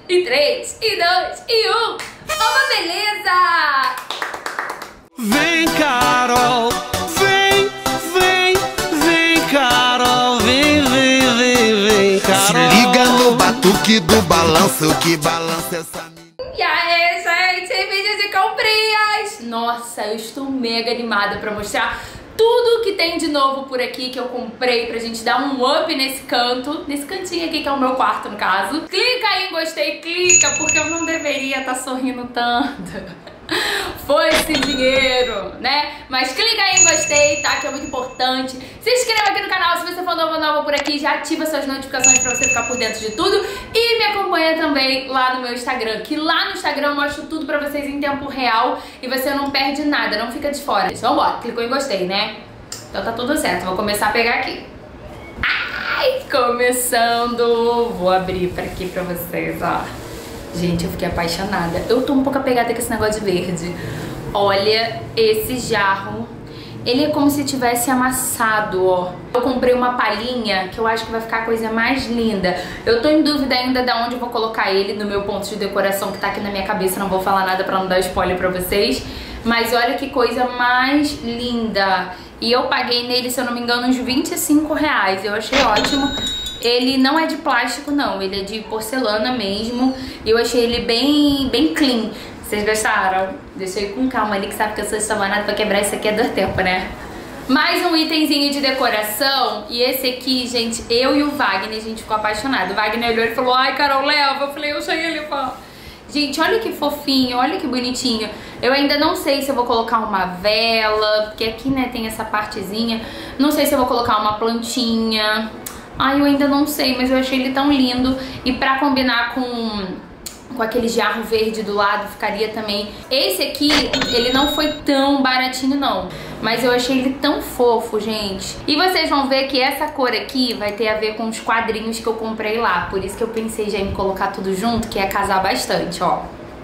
E 3, e 2, e 1. Oba, beleza! Vem, Carol, vem, Carol, vem, Carol. Se liga no batuque do balanço que balança essa mina. E aí, gente, vídeo de comprinhas! Nossa, eu estou mega animada pra mostrar tudo que tem de novo por aqui que eu comprei pra gente dar um up nesse canto, nesse cantinho aqui que é o meu quarto, no caso. Clica aí em gostei, clica, porque eu não deveria estar sorrindo tanto. Foi esse dinheiro, né? Mas clica aí em gostei, tá? Que é muito importante. Se inscreva aqui no canal se você for nova por aqui. Já ativa suas notificações pra você ficar por dentro de tudo. E me acompanha também lá no meu Instagram, que lá no Instagram eu mostro tudo pra vocês em tempo real. E você não perde nada, não fica de fora. Então bora, clicou em gostei, né? Então tá tudo certo, vou começar a pegar aqui. Ai, começando. Vou abrir pra aqui pra vocês, ó. Gente, eu fiquei apaixonada. Eu tô um pouco apegada com esse negócio de verde. Olha esse jarro. Ele é como se tivesse amassado, ó. Eu comprei uma palhinha que eu acho que vai ficar a coisa mais linda. Eu tô em dúvida ainda de onde eu vou colocar ele no meu ponto de decoração que tá aqui na minha cabeça. Não vou falar nada pra não dar spoiler pra vocês. Mas olha que coisa mais linda. E eu paguei nele, se eu não me engano, uns R$25. Eu achei ótimo. Ele não é de plástico, não. Ele é de porcelana mesmo. E eu achei ele bem clean. Vocês gostaram? Deixa eu ir com calma ali, que sabe que eu sou estabanada pra quebrar isso aqui é dor tempo, né? Mais um itemzinho de decoração. E esse aqui, gente, eu e o Wagner, a gente ficou apaixonado. O Wagner olhou e falou, ai, Carol, leva. Eu falei, eu achei ele, pô. Gente, olha que fofinho, olha que bonitinho. Eu ainda não sei se eu vou colocar uma vela, porque aqui, né, tem essa partezinha. Não sei se eu vou colocar uma plantinha. Ai, eu ainda não sei, mas eu achei ele tão lindo. E pra combinar com aquele jarro verde do lado, ficaria também. Esse aqui, ele não foi tão baratinho, não. Mas eu achei ele tão fofo, gente. E vocês vão ver que essa cor aqui vai ter a ver com os quadrinhos que eu comprei lá. Por isso que eu pensei já em colocar tudo junto, que ia casar bastante, ó.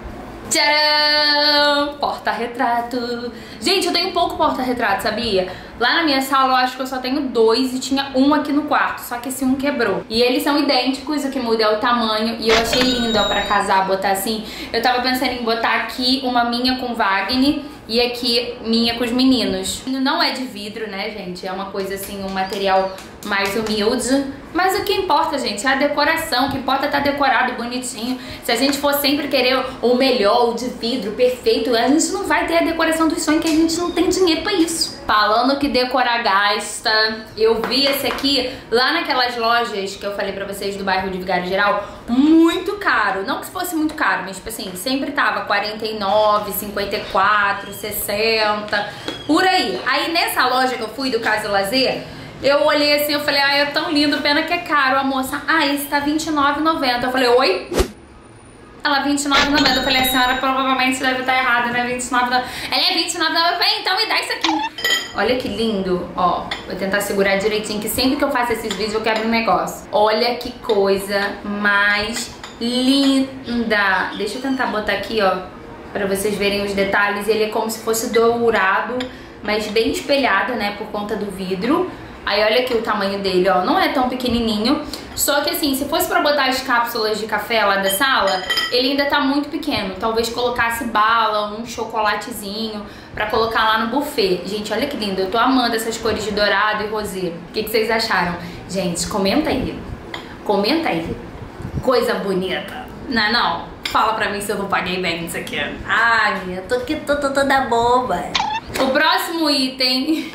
Tcharam! Porta-retrato. Gente, eu tenho pouco porta-retrato, sabia? Lá na minha sala eu acho que eu só tenho 2 e tinha um aqui no quarto, só que esse um quebrou. E eles são idênticos, o que muda é o tamanho. E eu achei lindo, ó, pra casar, botar assim. Eu tava pensando em botar aqui uma minha com Wagner e aqui minha com os meninos. Não é de vidro, né, gente? É uma coisa assim, um material mais humilde. Mas o que importa, gente, é a decoração. O que importa é estar decorado, bonitinho. Se a gente for sempre querer o melhor, o de vidro, perfeito, a gente não vai ter a decoração dos sonhos, que a gente não tem dinheiro pra isso. Falando que decorar gasta, eu vi esse aqui lá naquelas lojas que eu falei pra vocês do bairro de Vigário Geral, muito caro. Não que fosse muito caro, mas tipo assim, sempre tava 49, 54, 60, por aí. Aí nessa loja que eu fui, do Casa e Lazer, eu olhei assim, eu falei, ah, é tão lindo, pena que é caro. A moça, ah, esse tá R$29,90. Eu falei, oi? Ela, R$29,90. Eu falei, a senhora provavelmente deve estar errada, né? R$29,90. Ela é R$29,90. Eu falei, então me dá isso aqui. Olha que lindo, ó. Vou tentar segurar direitinho, que sempre que eu faço esses vídeos eu quebro um negócio. Olha que coisa mais linda. Deixa eu tentar botar aqui, ó, pra vocês verem os detalhes. Ele é como se fosse dourado, mas bem espelhado, né, por conta do vidro. Aí olha aqui o tamanho dele, ó, não é tão pequenininho. Só que assim, se fosse pra botar as cápsulas de café lá da sala, ele ainda tá muito pequeno. Talvez colocasse bala, um chocolatezinho pra colocar lá no buffet. Gente, olha que lindo, eu tô amando essas cores de dourado e rosé. O que vocês acharam? Gente, comenta aí. Comenta aí. Coisa bonita. Não, não. Fala pra mim se eu não paguei bem isso aqui. Ai, eu tô toda boba. O próximo item...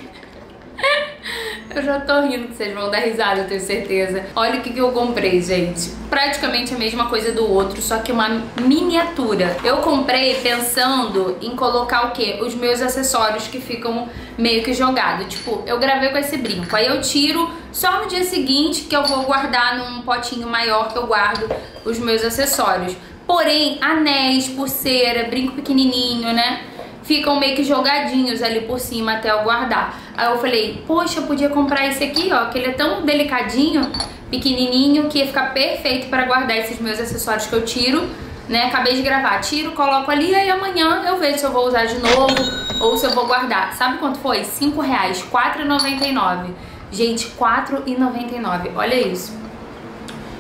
Eu já tô rindo que vocês vão dar risada, eu tenho certeza. Olha o que eu comprei, gente. Praticamente a mesma coisa do outro, só que uma miniatura. Eu comprei pensando em colocar o quê? Os meus acessórios que ficam meio que jogados. Tipo, eu gravei com esse brinco, aí eu tiro só no dia seguinte, que eu vou guardar num potinho maior que eu guardo os meus acessórios. Porém, anéis, pulseira, brinco pequenininho, né? Ficam meio que jogadinhos ali por cima até eu guardar. Aí eu falei, poxa, eu podia comprar esse aqui, ó, que ele é tão delicadinho, pequenininho, que ia ficar perfeito para guardar esses meus acessórios que eu tiro, né? Acabei de gravar, tiro, coloco ali, aí amanhã eu vejo se eu vou usar de novo ou se eu vou guardar. Sabe quanto foi? R$5, R$4,99. Gente, R$4,99, olha isso.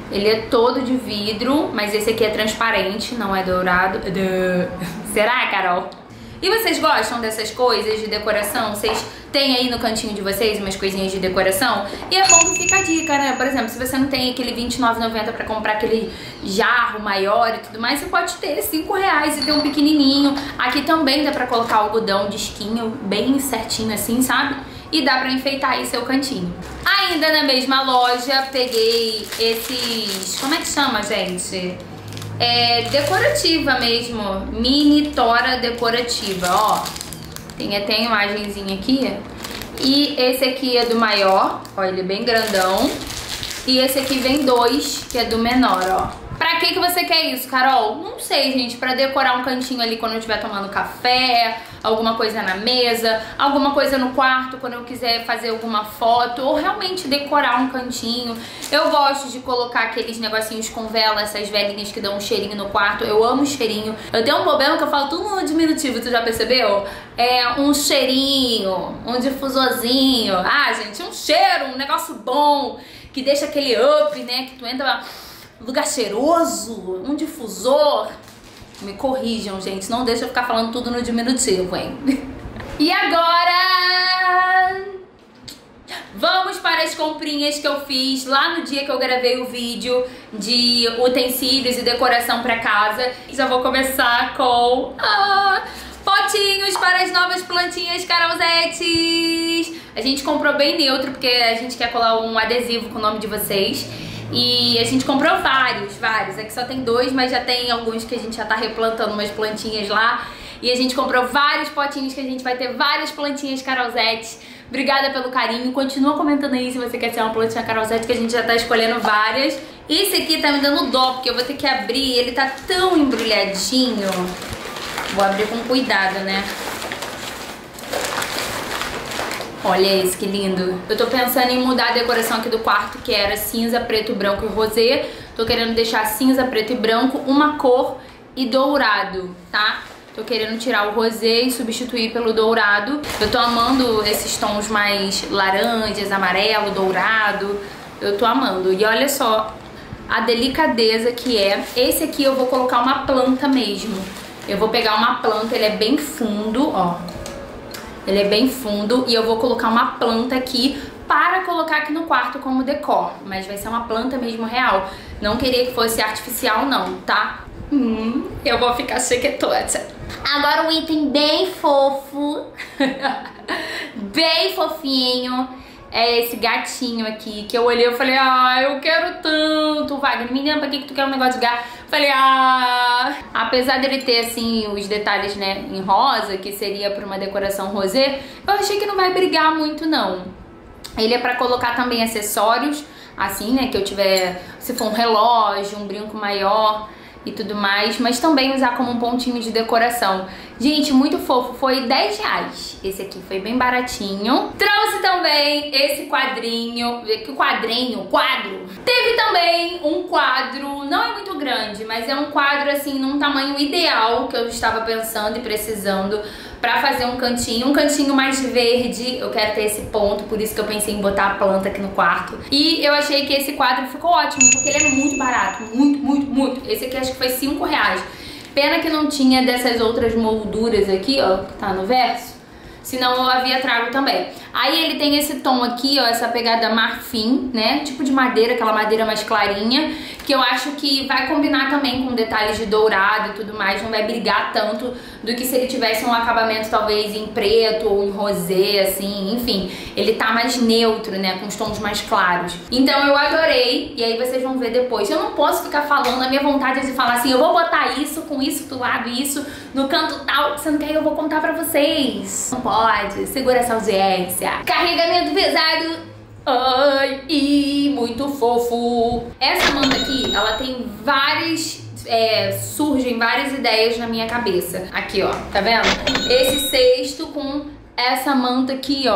Ele é todo de vidro, mas esse aqui é transparente, não é dourado. Será, Carol? E vocês gostam dessas coisas de decoração? Vocês têm aí no cantinho de vocês umas coisinhas de decoração? E é bom que fica a dica, né? Por exemplo, se você não tem aquele R$29,90 pra comprar aquele jarro maior e tudo mais, você pode ter R$5 e ter um pequenininho. Aqui também dá pra colocar algodão disquinho bem certinho assim, sabe? E dá pra enfeitar aí seu cantinho. Ainda na mesma loja, peguei esses... Como é que chama, gente? É decorativa mesmo, mini tora decorativa, ó. Tem até a imagenzinha aqui. E esse aqui é do maior, ó, ele é bem grandão. E esse aqui vem 2, que é do menor, ó. Pra que você quer isso, Carol? Não sei, gente, pra decorar um cantinho ali quando eu estiver tomando café, alguma coisa na mesa, alguma coisa no quarto quando eu quiser fazer alguma foto, ou realmente decorar um cantinho. Eu gosto de colocar aqueles negocinhos com vela, essas velinhas que dão um cheirinho no quarto. Eu amo cheirinho. Eu tenho um problema que eu falo tudo no diminutivo, tu já percebeu? É um cheirinho, um difusorzinho. Ah, gente, um cheiro, um negócio bom, que deixa aquele up, né, que tu entra... Lugar cheiroso, um difusor. Me corrijam, gente, não deixa eu ficar falando tudo no diminutivo, hein? E agora... vamos para as comprinhas que eu fiz lá no dia que eu gravei o vídeo de utensílios e decoração para casa. Já vou começar com... potinhos para as novas plantinhas Carolzetes. A gente comprou bem neutro, porque a gente quer colar um adesivo com o nome de vocês. E a gente comprou vários. Aqui só tem 2, mas já tem alguns que a gente já tá replantando umas plantinhas lá. E a gente comprou vários potinhos que a gente vai ter várias plantinhas Carolzetes. Obrigada pelo carinho. Continua comentando aí se você quer ser uma plantinha Carolzete, que a gente já tá escolhendo várias. Esse aqui tá me dando dó, porque eu vou ter que abrir. Ele tá tão embrulhadinho. Vou abrir com cuidado, né? Olha esse, que lindo. Eu tô pensando em mudar a decoração aqui do quarto, que era cinza, preto, branco e rosé. Tô querendo deixar cinza, preto e branco, uma cor e dourado, tá? Tô querendo tirar o rosé e substituir pelo dourado. Eu tô amando esses tons mais laranjas, amarelo, dourado. Eu tô amando. E olha só a delicadeza que é. Esse aqui eu vou colocar uma planta mesmo. Eu vou pegar uma planta, ele é bem fundo, ó. Ele é bem fundo e eu vou colocar uma planta aqui para colocar aqui no quarto como decor. Mas vai ser uma planta mesmo real. Não queria que fosse artificial não, tá? Eu vou ficar chiquetota. Agora um item bem fofo. Bem fofinho. É esse gatinho aqui, que eu olhei e falei, eu quero tanto, Wagner, menina, pra que tu quer um negócio de gato? Falei, apesar dele ter, assim, os detalhes, né, em rosa, que seria pra uma decoração rosé, eu achei que não vai brigar muito, não. Ele é pra colocar também acessórios, assim, né, que eu tiver, se for um relógio, um brinco maior e tudo mais, mas também usar como um pontinho de decoração. Gente, muito fofo, foi R$10. Esse aqui foi bem baratinho. Trouxe também esse quadrinho, quadro. Teve também um quadro, não é muito grande, mas é um quadro assim, num tamanho ideal, que eu estava pensando e precisando pra fazer um cantinho mais verde. Eu quero ter esse ponto, por isso que eu pensei em botar a planta aqui no quarto. E eu achei que esse quadro ficou ótimo, porque ele é muito barato, muito. Esse aqui acho que foi R$5. Pena que não tinha dessas outras molduras aqui, ó, que tá no verso. Senão eu havia trago também. Aí ele tem esse tom aqui, ó, essa pegada marfim, né? Tipo de madeira, aquela madeira mais clarinha, que eu acho que vai combinar também com detalhes de dourado e tudo mais. Não vai brigar tanto do que se ele tivesse um acabamento talvez em preto ou em rosé, assim, enfim. Ele tá mais neutro, né? Com os tons mais claros. Então eu adorei, e aí vocês vão ver depois. Eu não posso ficar falando, a minha vontade é de falar assim, eu vou botar isso com isso do lado, isso no canto tal, sendo que aí eu vou contar pra vocês. Não pode, segura essa audiência. Carregamento pesado. Ai, e muito fofo. Essa manta aqui, ela tem várias... surgem várias ideias na minha cabeça. Aqui, ó, tá vendo? Esse cesto com essa manta aqui, ó,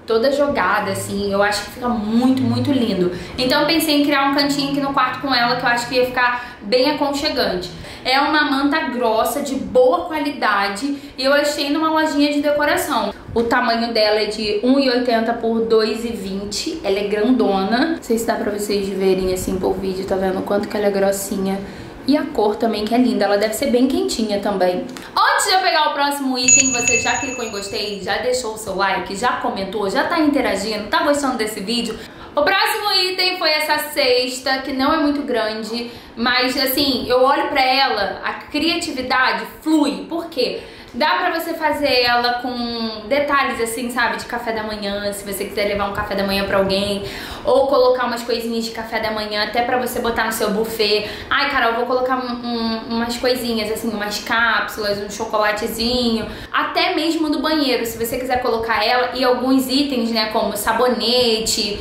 toda jogada, assim. Eu acho que fica muito, muito lindo. Então eu pensei em criar um cantinho aqui no quarto com ela, que eu acho que ia ficar bem aconchegante. É uma manta grossa, de boa qualidade, e eu achei numa lojinha de decoração. O tamanho dela é de 1,80 por 2,20. Ela é grandona. Não sei se dá pra vocês verem assim por vídeo, tá vendo o quanto que ela é grossinha. E a cor também, que é linda. Ela deve ser bem quentinha também. Antes de eu pegar o próximo item, você já clicou em gostei, já deixou o seu like, já comentou, já tá interagindo, tá gostando desse vídeo? O próximo item foi essa cesta, que não é muito grande, mas assim, eu olho pra ela, a criatividade flui. Por quê? Dá pra você fazer ela com detalhes assim, sabe, de café da manhã, se você quiser levar um café da manhã pra alguém, ou colocar umas coisinhas de café da manhã até pra você botar no seu buffet. Ai, Carol, vou colocar umas coisinhas assim, umas cápsulas, um chocolatezinho, até mesmo no banheiro, se você quiser colocar ela, e alguns itens, né, como sabonete,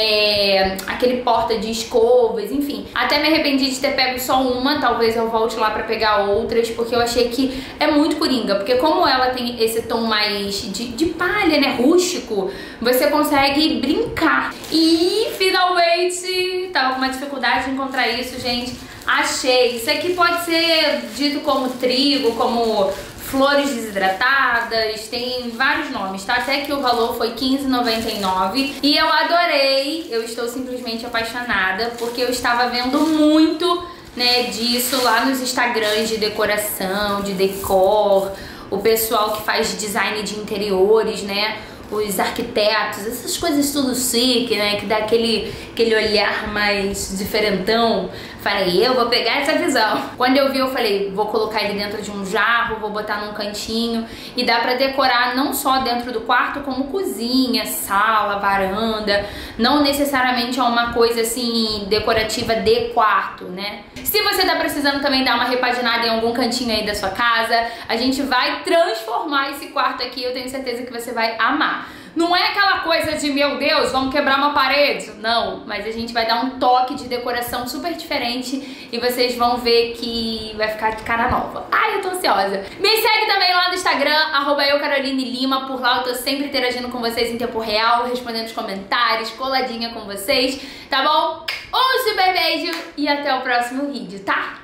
aquele porta de escovas, enfim. Até me arrependi de ter pego só uma, talvez eu volte lá pra pegar outras, porque eu achei que é muito coringa, porque como ela tem esse tom mais de palha, né, rústico, você consegue brincar. E finalmente, tava com uma dificuldade de encontrar isso, gente, achei. Isso aqui pode ser dito como trigo, como flores desidratadas, tem vários nomes, tá? Até que o valor foi R$15,99 e eu adorei, eu estou simplesmente apaixonada, porque eu estava vendo muito, né, disso lá nos Instagrams de decoração, de decor, o pessoal que faz design de interiores, né, os arquitetos, essas coisas tudo chique, né, que dá aquele olhar mais diferentão. Falei, eu vou pegar essa visão. Quando eu vi, eu falei, vou colocar ele dentro de um jarro, vou botar num cantinho, e dá pra decorar não só dentro do quarto, como cozinha, sala, varanda. Não necessariamente é uma coisa assim decorativa de quarto, né? Se você tá precisando também dar uma repaginada em algum cantinho aí da sua casa, a gente vai transformar esse quarto aqui, eu tenho certeza que você vai amar. Não é aquela coisa de, meu Deus, vamos quebrar uma parede. Não, mas a gente vai dar um toque de decoração super diferente e vocês vão ver que vai ficar de cara nova. Ai, eu tô ansiosa. Me segue também lá no Instagram, @eucarolinelima. Por lá eu tô sempre interagindo com vocês em tempo real, respondendo os comentários, coladinha com vocês, tá bom? Um super beijo e até o próximo vídeo, tá?